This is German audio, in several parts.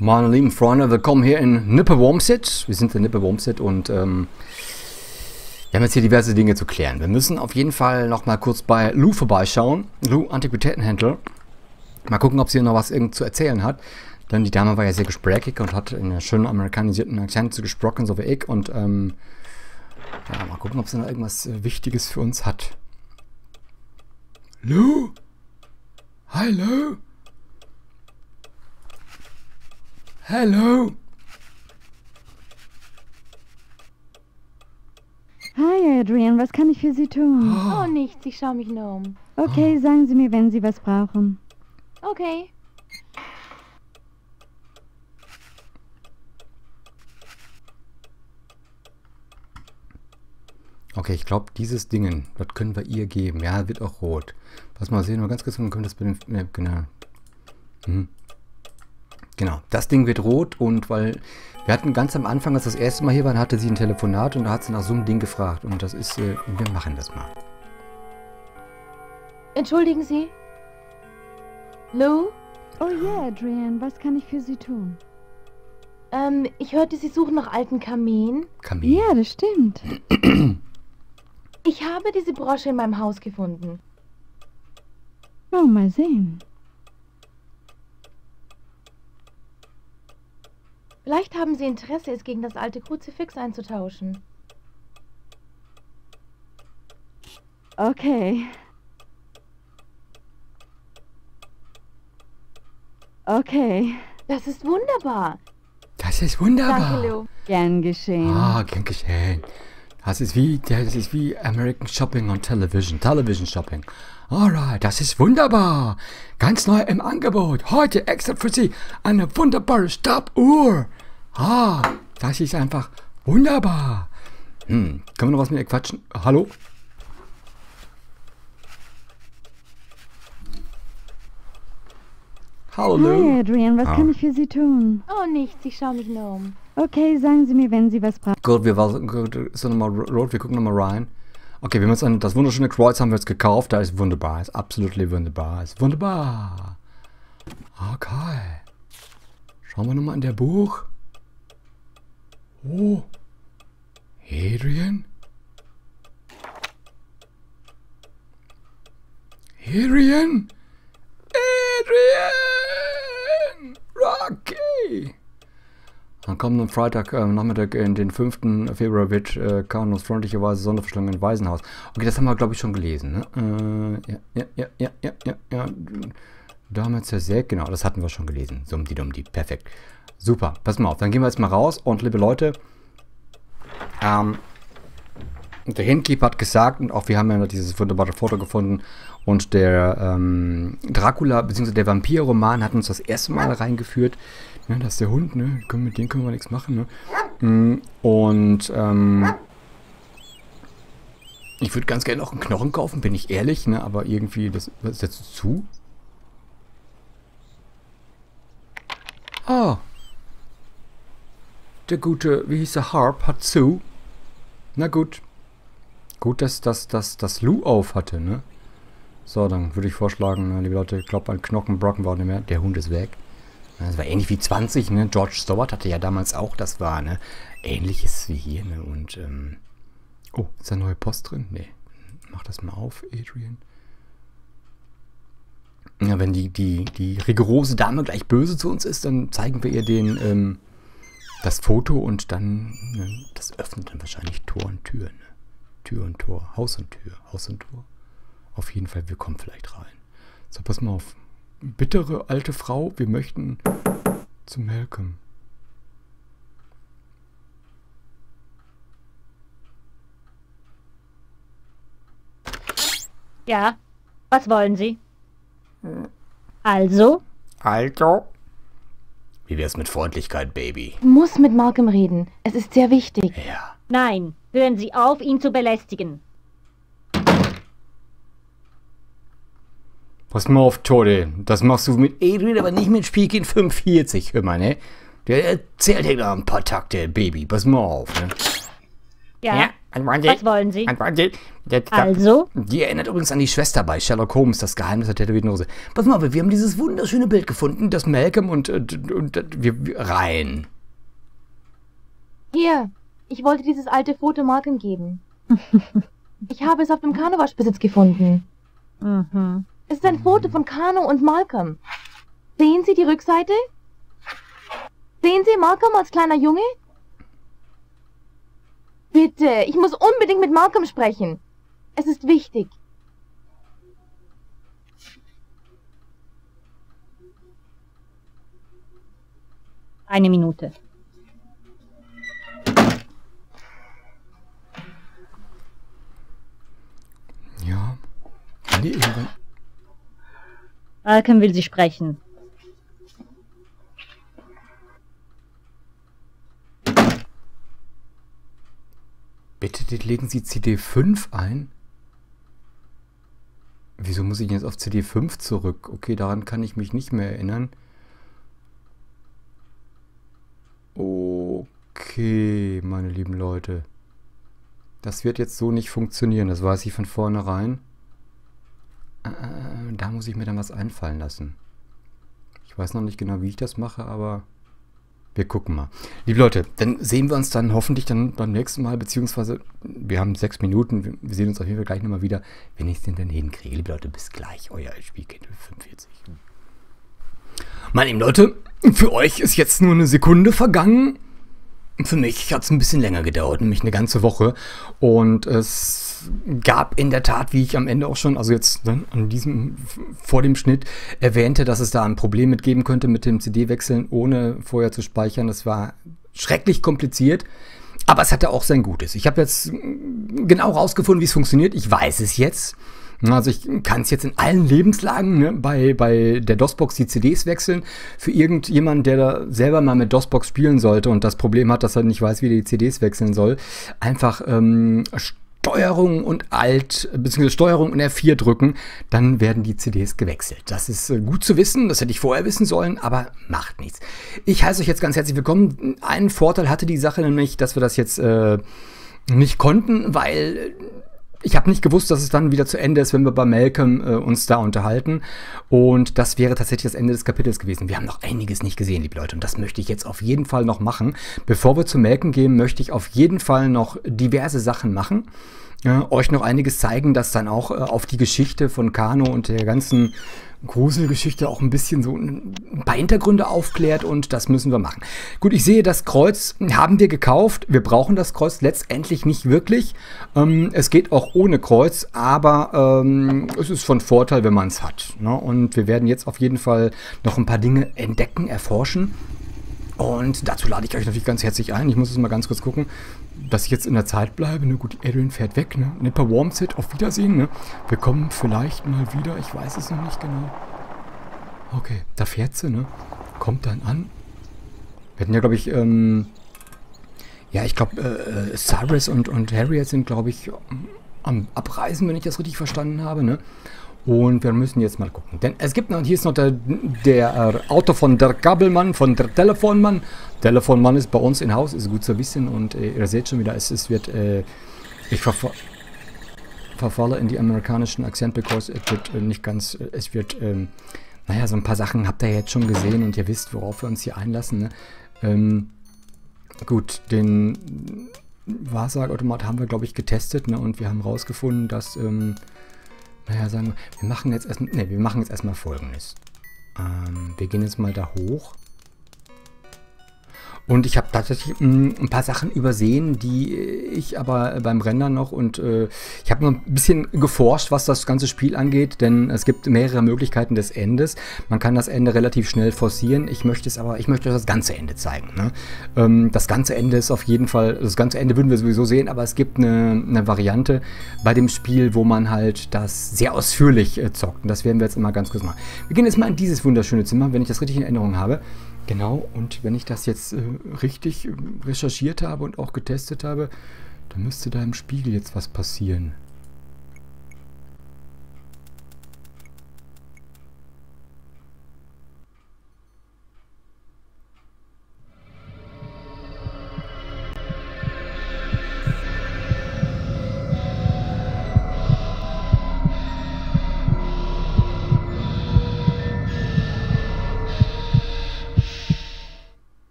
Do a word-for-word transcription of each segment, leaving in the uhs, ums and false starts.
Meine lieben Freunde, willkommen hier in Nipperwormsit. Wir sind in Nipperwormsit und ähm, wir haben jetzt hier diverse Dinge zu klären. Wir müssen auf jeden Fall noch mal kurz bei Lou vorbeischauen. Lou, Antiquitätenhändler. Mal gucken, ob sie noch was irgend zu erzählen hat. Denn die Dame war ja sehr gesprächig und hat in einer schönen amerikanisierten Akzent gesprochen, so wie ich. Und ähm, ja, mal gucken, ob sie noch irgendwas Wichtiges für uns hat. Lou? Hi, Lou? Hallo. Hi Adrian, was kann ich für Sie tun? Oh, nichts, ich schaue mich nur um. Okay, sagen Sie mir, wenn Sie was brauchen. Okay. Okay, ich glaube, dieses Ding, das können wir ihr geben. Ja, wird auch rot. Pass mal, sehen wir ganz kurz, dann können wir das bei dem... Ne, genau. Mhm. Genau, das Ding wird rot und weil wir hatten ganz am Anfang, als das erste Mal hier waren, hatte sie ein Telefonat und da hat sie nach so einem Ding gefragt. Und das ist, äh, wir machen das mal. Entschuldigen Sie? Lou? Oh ja, Adrian, was kann ich für Sie tun? Ähm, ich hörte, Sie suchen nach alten Kameen. Kameen? Ja, das stimmt. Ich habe diese Brosche in meinem Haus gefunden. Oh, mal sehen. Vielleicht haben Sie Interesse, es gegen das alte Kruzifix einzutauschen. Okay. Okay. Das ist wunderbar. Das ist wunderbar. Danke, Lou. Gern geschehen. Ah, gern geschehen. Das ist wie, das ist wie American Shopping on Television. Television Shopping. Alright, das ist wunderbar. Ganz neu im Angebot. Heute extra für Sie eine wunderbare Stoppuhr. Ah, das ist einfach wunderbar. Hm, können wir noch was mit ihr quatschen? Hallo? Hallo. Hi Adrian, was Ah. kann ich für Sie tun? Oh, nichts, ich schaue mich nur um. Okay, sagen Sie mir, wenn Sie was brauchen. Gut, wir waren gut, ist nochmal rot, wir gucken nochmal rein. Okay, wir haben uns ein, das wunderschöne Kreuz haben wir jetzt gekauft. Da ist wunderbar, ist absolut wunderbar, ist wunderbar. Okay. Schauen wir nochmal in der Buch. Oh. Adrian? Adrian? Adrian! Rocky! Am kommenden Freitag äh, Nachmittag, in den fünften Februar, wird äh, Carlos freundlicherweise Sonderverschlangen im Waisenhaus. Okay, das haben wir, glaube ich, schon gelesen. Ne? Äh, ja, ja, ja, ja, ja, ja, ja. Dame zersägt, genau, das hatten wir schon gelesen. Summdi dummdi, perfekt. Super, pass mal auf, dann gehen wir jetzt mal raus. Und liebe Leute, ähm, der Hintkeep hat gesagt, und auch wir haben ja dieses wunderbare Foto gefunden, und der ähm, Dracula, beziehungsweise der Vampir-Roman hat uns das erste Mal reingeführt. Ne, das ist der Hund, ne? Mit dem können wir nichts machen, ne? Und ähm, ich würde ganz gerne noch einen Knochen kaufen, bin ich ehrlich, ne? Aber irgendwie, das, was ist jetzt zu? Ah. Der gute, wie hieß der, Harp, hat zu. Na gut. Gut, dass das, das, das Lou auf hatte, ne? So, dann würde ich vorschlagen, liebe Leute, ich glaube, ein Knochenbrocken war nicht mehr. Der Hund ist weg. Das war ähnlich wie zwanzig, ne? George Stewart hatte ja damals auch, das war, ne? Ähnliches wie hier, ne? Und, ähm... oh, ist da neue Post drin? Ne. Mach das mal auf, Adrian. Ja, wenn die, die, die rigorose Dame gleich böse zu uns ist, dann zeigen wir ihr den, ähm... das Foto und dann, ne? Das öffnet dann wahrscheinlich Tor und Tür, ne? Tür und Tor, Haus und Tür, Haus und Tor. Auf jeden Fall, wir kommen vielleicht rein. So, pass mal auf. Bittere alte Frau, wir möchten zu Malcolm. Ja, was wollen Sie? Also? Also? Wie wär's mit Freundlichkeit, Baby? Ich muss mit Malcolm reden. Es ist sehr wichtig. Ja. Nein, hören Sie auf, ihn zu belästigen. Pass mal auf, Tode. Das machst du mit Adrian, aber nicht mit Spielkind fünfundvierzig. Hör mal, ne? Der erzählt dir da ein paar Takte, Baby. Pass mal auf, ne? Ja, Ja. Was wollen Sie? Also? Also? Die erinnert übrigens an die Schwester bei Sherlock Holmes, das Geheimnis der tätowierten Hose. Pass mal, wir haben dieses wunderschöne Bild gefunden, das Malcolm und, und, und, und wir, wir rein. Hier, ich wollte dieses alte Foto Malcolm geben. Ich habe es auf dem Kanowaschbesitz gefunden. Mhm. Es ist ein Foto von Kano und Malcolm. Sehen Sie die Rückseite? Sehen Sie Malcolm als kleiner Junge? Bitte, ich muss unbedingt mit Malcolm sprechen. Es ist wichtig. Eine Minute. Ja. Kann die irgendwann... Malcolm will Sie sprechen. Bitte legen Sie C D fünf ein? Wieso muss ich jetzt auf C D fünf zurück? Okay, daran kann ich mich nicht mehr erinnern. Okay, meine lieben Leute. Das wird jetzt so nicht funktionieren, das weiß ich von vornherein. Äh, da muss ich mir dann was einfallen lassen. Ich weiß noch nicht genau, wie ich das mache, aber wir gucken mal. Liebe Leute, dann sehen wir uns dann hoffentlich dann beim nächsten Mal, beziehungsweise wir haben sechs Minuten, wir sehen uns auf jeden Fall gleich nochmal wieder, wenn ich es denn dann hinkriege. Liebe Leute, bis gleich, euer Spielkind fünfundvierzig. Meine lieben Leute, für euch ist jetzt nur eine Sekunde vergangen. Für mich hat es ein bisschen länger gedauert, nämlich eine ganze Woche. Und es gab in der Tat, wie ich am Ende auch schon, also jetzt dann an diesem, vor dem Schnitt erwähnte, dass es da ein Problem mit geben könnte mit dem C D-Wechseln, ohne vorher zu speichern. Das war schrecklich kompliziert, aber es hatte auch sein Gutes. Ich habe jetzt genau rausgefunden, wie es funktioniert. Ich weiß es jetzt. Also ich kann es jetzt in allen Lebenslagen, ne, bei, bei der DOSBox die C Ds wechseln. Für irgendjemanden, der da selber mal mit DOSBox spielen sollte und das Problem hat, dass er nicht weiß, wie er die C Ds wechseln soll, einfach ähm, Steuerung und Alt, beziehungsweise Steuerung und F vier drücken, dann werden die C Ds gewechselt. Das ist äh, gut zu wissen, das hätte ich vorher wissen sollen, aber macht nichts. Ich heiße euch jetzt ganz herzlich willkommen. Einen Vorteil hatte die Sache nämlich, dass wir das jetzt äh, nicht konnten, weil... Ich habe nicht gewusst, dass es dann wieder zu Ende ist, wenn wir bei Malcolm äh, uns da unterhalten. Und das wäre tatsächlich das Ende des Kapitels gewesen. Wir haben noch einiges nicht gesehen, liebe Leute. Und das möchte ich jetzt auf jeden Fall noch machen. Bevor wir zu Malcolm gehen, möchte ich auf jeden Fall noch diverse Sachen machen. Äh, euch noch einiges zeigen, das dann auch äh, auf die Geschichte von Kano und der ganzen Gruselgeschichte auch ein bisschen so ein paar Hintergründe aufklärt und das müssen wir machen. Gut, ich sehe, das Kreuz haben wir gekauft. Wir brauchen das Kreuz letztendlich nicht wirklich. Ähm, es geht auch ohne Kreuz, aber ähm, es ist von Vorteil, wenn man es hat. Ne? Und wir werden jetzt auf jeden Fall noch ein paar Dinge entdecken, erforschen. Und dazu lade ich euch natürlich ganz herzlich ein. Ich muss jetzt mal ganz kurz gucken, dass ich jetzt in der Zeit bleibe. Ne? Gut, Adrian fährt weg. Ne? Nipper Warmset, auf Wiedersehen. Ne? Wir kommen vielleicht mal wieder. Ich weiß es noch nicht genau. Okay, da fährt sie. Ne? Kommt dann an. Wir hatten ja, glaube ich, ähm, ja, ich glaube, äh, Cyrus und, und Harriet sind, glaube ich, am Abreisen, wenn ich das richtig verstanden habe. Ne? Und wir müssen jetzt mal gucken. Denn es gibt noch, hier ist noch der, der äh, Auto von der Kabelmann, von der Telefonmann. Telefonmann ist bei uns in Haus, ist gut zu wissen. Und äh, ihr seht schon wieder, es, es wird, äh, ich verfa verfalle in die amerikanischen Akzent, because es wird äh, nicht ganz, äh, es wird, ähm, naja, so ein paar Sachen habt ihr jetzt schon gesehen und ihr wisst, worauf wir uns hier einlassen. Ne? Ähm, gut, den Wahrsageautomat haben wir, glaube ich, getestet. Ne? Und wir haben rausgefunden, dass, ähm, naja, sagen wir, wir machen jetzt erstmal, ne, wir machen jetzt erstmal Folgendes. Ähm, wir gehen jetzt mal da hoch. Und ich habe tatsächlich mh, ein paar Sachen übersehen, die ich aber beim Rendern noch und äh, ich habe noch ein bisschen geforscht, was das ganze Spiel angeht, denn es gibt mehrere Möglichkeiten des Endes. Man kann das Ende relativ schnell forcieren. Ich möchte es aber, ich möchte das ganze Ende zeigen. Ne? Ähm, das ganze Ende ist auf jeden Fall, das ganze Ende würden wir sowieso sehen, aber es gibt eine, eine Variante bei dem Spiel, wo man halt das sehr ausführlich äh, zockt. Und das werden wir jetzt immer ganz kurz machen. Wir gehen jetzt mal in dieses wunderschöne Zimmer, wenn ich das richtig in Erinnerung habe. Genau, und wenn ich das jetzt äh, richtig äh, recherchiert habe und auch getestet habe, dann müsste da im Spiegel jetzt was passieren.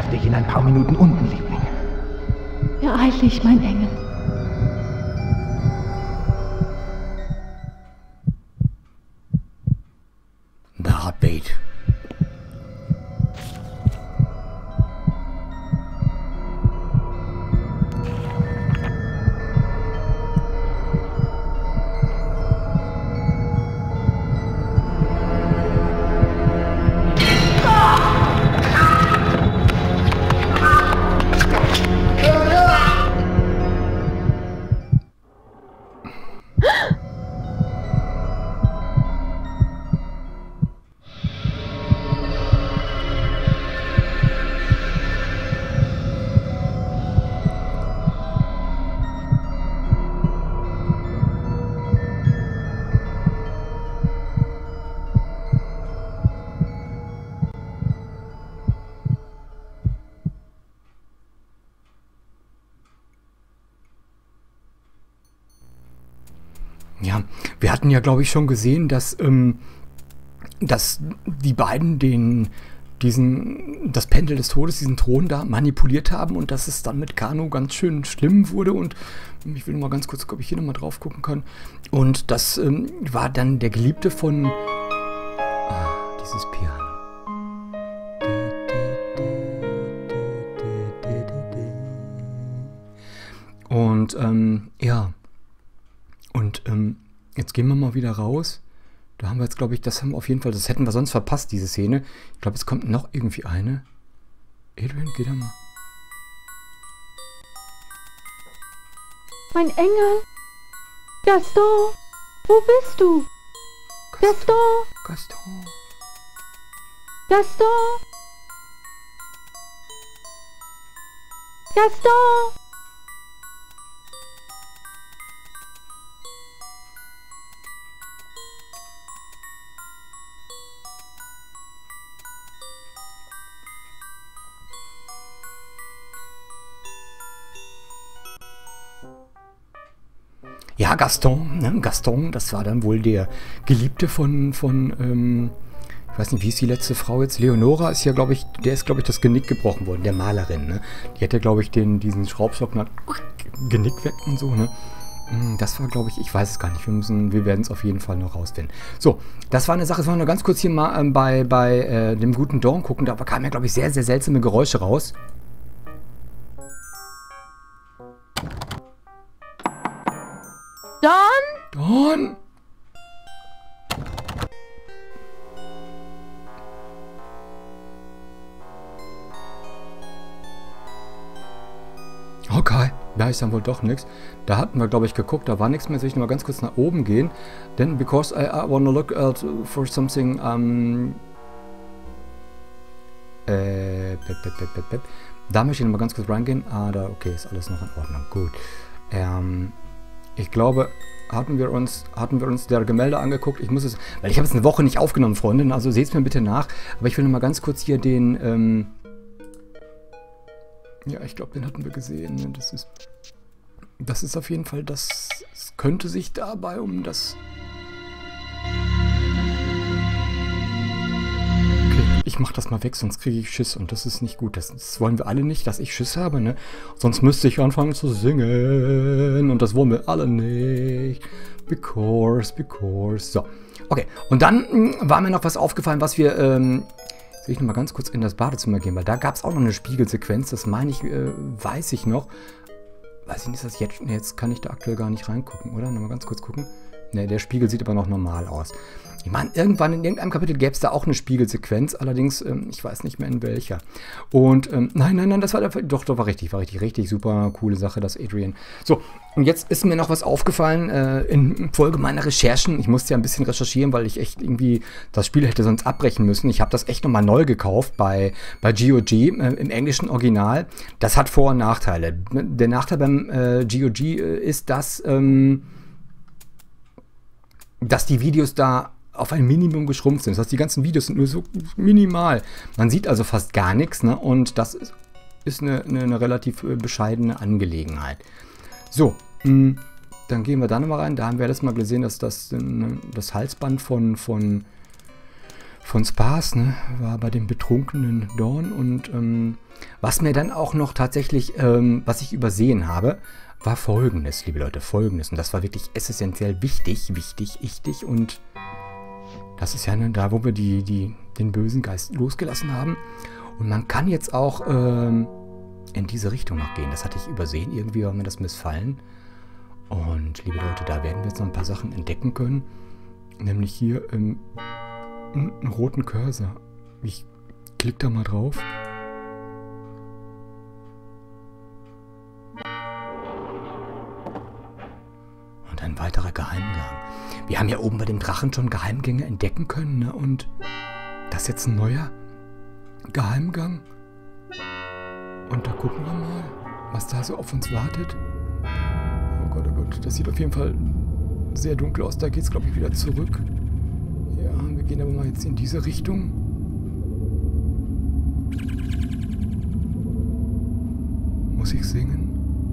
treffe dich in ein paar Minuten unten, Liebling. Beeil dich, mein Engel. The Heartbeat. Ja, wir hatten ja, glaube ich, schon gesehen, dass, ähm, dass die beiden den, diesen, das Pendel des Todes, diesen Thron da manipuliert haben und dass es dann mit Kano ganz schön schlimm wurde. Und ich will mal ganz kurz, ob ich hier nochmal drauf gucken kann. Und das ähm, war dann der Geliebte von ah, dieses Piano. Und ähm, ja. Und ähm, jetzt gehen wir mal wieder raus. Da haben wir jetzt, glaube ich, das haben wir auf jeden Fall, das hätten wir sonst verpasst, diese Szene. Ich glaube, es kommt noch irgendwie eine. Adrian, geh da mal. Mein Engel. Gaston. Wo bist du? Gaston. Gaston. Gaston. Gaston. Ja, Gaston, ne? Gaston, das war dann wohl der Geliebte von, von ähm, ich weiß nicht, wie ist die letzte Frau jetzt? Leonora ist ja, glaube ich, der ist, glaube ich, das Genick gebrochen worden, der Malerin, ne? Die hat ja, glaube ich, den, diesen Schraubstock nach Genick weg und so, ne? Das war, glaube ich, ich weiß es gar nicht, wir müssen, wir werden es auf jeden Fall noch rausfinden. So, das war eine Sache, jetzt wollen wir noch ganz kurz hier mal ähm, bei, bei äh, dem guten Dawn gucken, da kamen ja, glaube ich, sehr, sehr seltsame Geräusche raus. Dawn? Dawn! Okay, da ist dann wohl doch nichts. Da hatten wir, glaube ich, geguckt, da war nichts mehr. Soll ich noch mal ganz kurz nach oben gehen? Then, because I, I wanna look out for something, um... Äh, pep, pep, pep, pep, pep. Da möchte ich noch mal ganz kurz reingehen. Ah, da, okay, ist alles noch in Ordnung. Gut. Ähm... Ich glaube, hatten wir uns, hatten wir uns der Gemälde angeguckt. Ich muss es, weil ich habe es eine Woche nicht aufgenommen, Freunde. Also seht es mir bitte nach. Aber ich will noch mal ganz kurz hier den, ähm ja, ich glaube, den hatten wir gesehen. Ne? Das ist, das ist auf jeden Fall, das, es könnte sich dabei um das... Okay, ich mache das mal weg, sonst kriege ich Schiss. Und das ist nicht gut. Das, das wollen wir alle nicht, dass ich Schiss habe, ne? Sonst müsste ich anfangen zu singen. Und das wollen wir alle nicht. Because, because. So, okay. Und dann mh, war mir noch was aufgefallen, was wir... Ähm, soll ich noch mal ganz kurz in das Badezimmer gehen, weil da gab es auch noch eine Spiegelsequenz. Das meine ich, äh, weiß ich noch. Weiß ich nicht, ist das jetzt... Nee, jetzt kann ich da aktuell gar nicht reingucken, oder? Noch mal ganz kurz gucken. Ne, der Spiegel sieht aber noch normal aus. Ich meine, irgendwann in irgendeinem Kapitel gäbe es da auch eine Spiegelsequenz, allerdings, ähm, ich weiß nicht mehr in welcher. Und, ähm, nein, nein, nein, das war, der, doch, doch, war richtig, war richtig, richtig super coole Sache, das Adrian. So, und jetzt ist mir noch was aufgefallen, äh, in Folge meiner Recherchen. Ich musste ja ein bisschen recherchieren, weil ich echt irgendwie das Spiel hätte sonst abbrechen müssen. Ich habe das echt nochmal neu gekauft bei, bei G O G, äh, im englischen Original. Das hat Vor- und Nachteile. Der Nachteil beim äh, G O G äh, ist, dass, ähm, dass die Videos da auf ein Minimum geschrumpft sind. Das heißt, die ganzen Videos sind nur so minimal. Man sieht also fast gar nichts, ne? Und das ist, ist eine, eine, eine relativ bescheidene Angelegenheit. So, mh, dann gehen wir da nochmal rein. Da haben wir das mal gesehen, dass das, das Halsband von, von, von Spaß, ne? War bei dem betrunkenen Dorn. Und ähm, was mir dann auch noch tatsächlich, ähm, was ich übersehen habe, war Folgendes, liebe Leute, Folgendes. Und das war wirklich essentiell wichtig, wichtig, wichtig. Und das ist ja ne, da, wo wir die, die, den bösen Geist losgelassen haben. Und man kann jetzt auch ähm, in diese Richtung noch gehen. Das hatte ich übersehen. Irgendwie war mir das missfallen. Und liebe Leute, da werden wir jetzt noch ein paar Sachen entdecken können. Nämlich hier im, einen roten Cursor. Ich klicke da mal drauf. Und ein weiterer Geheimgang. Wir haben ja oben bei dem Drachen schon Geheimgänge entdecken können, ne? Und das ist jetzt ein neuer Geheimgang. Und da gucken wir mal, was da so auf uns wartet. Oh Gott, oh Gott, das sieht auf jeden Fall sehr dunkel aus. Da geht es, glaube ich, wieder zurück. Ja, wir gehen aber mal jetzt in diese Richtung. Muss ich singen?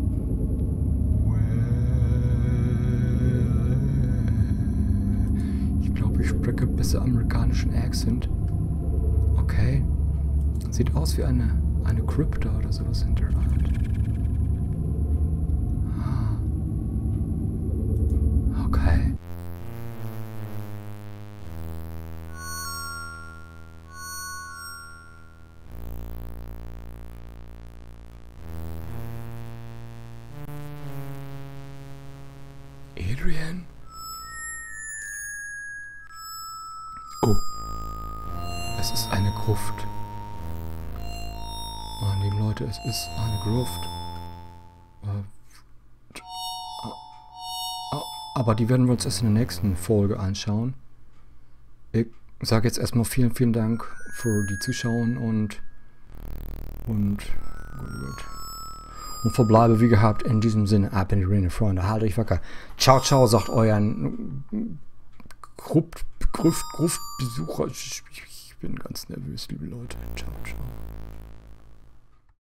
Ich glaube, ich spreche besser amerikanischen Akzent. Okay. Sieht aus wie eine, eine Krypta oder sowas in der Art. Ah. Okay. Adrian? Oh. Es ist eine Gruft. Meine lieben Leute, es ist eine Gruft. Äh, aber die werden wir uns erst in der nächsten Folge anschauen. Ich sage jetzt erstmal vielen, vielen Dank für die Zuschauen und und gut, gut. Und verbleibe wie gehabt in diesem Sinne ab in die Rinne, Freunde. Haltet euch wacker. Ciao, ciao, sagt euren Gruft, Gruft, Gruftbesucher. Ich bin ganz nervös, liebe Leute. Ciao, ciao.